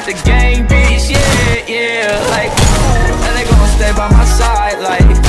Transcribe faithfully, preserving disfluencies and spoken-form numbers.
the gang, bitch, yeah, yeah. Like, and they gon' stay by my side, like